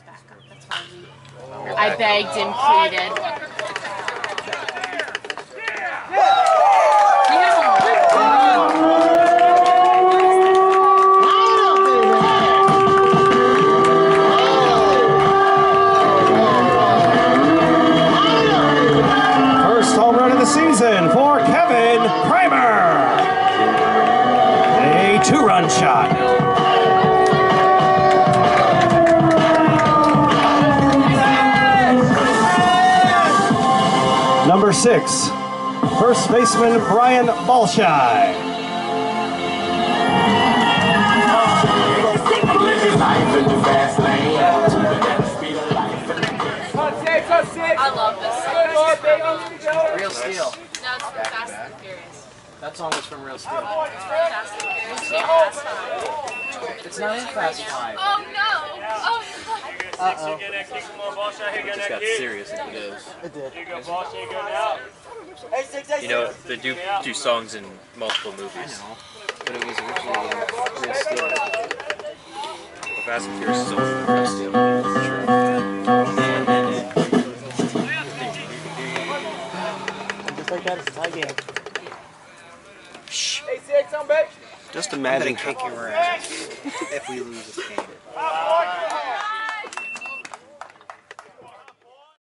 backup. That's why I begged and pleaded. First home run of the season for Kevin Kramer. A 2-run shot. Number 6, first baseman Brian Balshai. I love this song. Real Steel. No, it's from Fast and Furious. That song was from Real Steel. Fast and Furious. Fast Five. It's not in Fast 5. Oh no! Oh no! Uh-oh. It just got serious as it goes. It did. You know, they do songs in multiple movies. I know. But it was originally Real Steel. Fast and Furious is also Real Steel. Just like that, it's a tie game. Hey, 6 on, babe. Just imagine kicking your ass if we lose this game.